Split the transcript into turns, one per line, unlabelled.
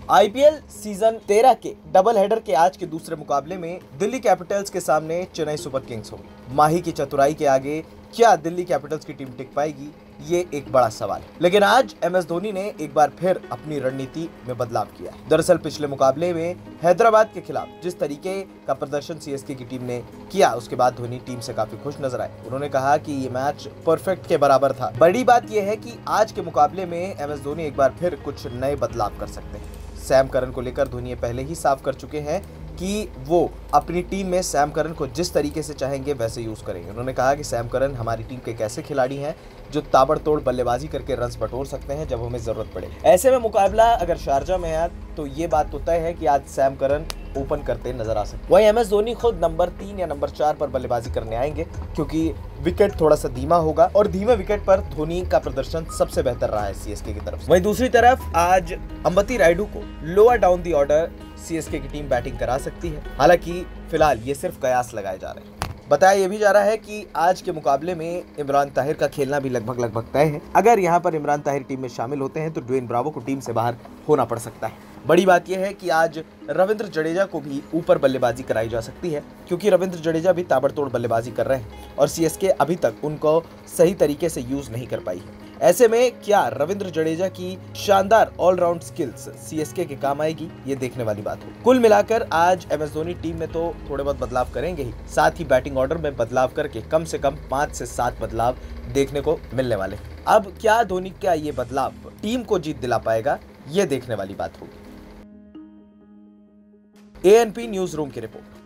IPL season 13 के double header के आज के दूसरे मुकाबले में दिल्ली कैपिटल्स के सामने चेन्नई सुपर किंग्स होगी। माही की चतुराई के आगे क्या दिल्ली कैपिटल्स की टीम टिक पाएगी, ये एक बड़ा सवाल है। लेकिन आज एमएस धोनी ने एक बार फिर अपनी रणनीति में बदलाव किया है। दरअसल पिछले मुकाबले में हैदराबाद के खिलाफ जिस तरीके का प्रदर्शन सीएसके की टीम ने किया, उसके बाद धोनी टीम से काफी खुश नजर आए। उन्होंने कहा कि ये मैच परफेक्ट के बराबर था। बड़ी बात यह है कि आज के मुकाबले में एमएस धोनी एक बार फिर कुछ नए बदलाव कर सकते हैं। सैम करन को लेकर धोनी पहले ही साफ कर चुके हैं कि वो अपनी टीम में सैम करन को जिस तरीके से चाहेंगे वैसे यूज करेंगे। उन्होंने कहा कि सैम करन हमारी टीम के एक ऐसे खिलाड़ी हैं जो ताबड़तोड़ बल्लेबाजी करके रन्स बटोर सकते हैं जब हमें जरूरत पड़े। ऐसे में मुकाबला अगर शारजा में है तो ये बात तो तय है कि आज सैम करन ओपन करते नजर आ सकते। वहीं एमएस धोनी खुद नंबर 3 या नंबर 4 पर बल्लेबाजी करने आएंगे क्योंकि विकेट थोड़ा सा धीमा होगा और धीमे विकेट पर धोनी का प्रदर्शन सबसे बेहतर रहा है सीएसके की तरफ से। वहीं दूसरी तरफ आज अंबती रायडू को lower down the order CSK की टीम बैटिंग करा सकती है। हालांकि फिलहाल ये सिर्फ कयास लगाए जा रहे हैं। बताया यह भी जा रहा है कि आज के मुकाबले में इमरान ताहिर का खेलना भी लगभग तय है। अगर यहां पर इमरान ताहिर टीम में शामिल होते हैं तो ड्वेन ब्रावो को टीम से बाहर होना पड़ सकता है। बड़ी बात यह है कि आज रविंद्र जडेजा को भी ऊपर बल्लेबाजी कराई जा सकती है क्योंकि रविंद्र जडेजा भी ताबड़तोड़ बल्लेबाजी कर रहे हैं और सीएसके अभी तक उनको सही तरीके से यूज नहीं कर पाई है। ऐसे में क्या रविंद्र जडेजा की शानदार ऑलराउंड स्किल्स सीएसके के काम आएगी, ये देखने वाली बात हो। कुल मिलाकर आज एमएस धोनी टीम में तो थोड़े बहुत बदलाव करेंगे ही, साथ ही बैटिंग ऑर्डर में बदलाव करके कम से कम 5 से 7 बदलाव देखने को मिलने वाले। अब क्या धोनी का ये बदलाव टीम को जीत दिला पाएगा, ये देखने वाली बात होगी। एएनपी न्यूज रूम की रिपोर्ट।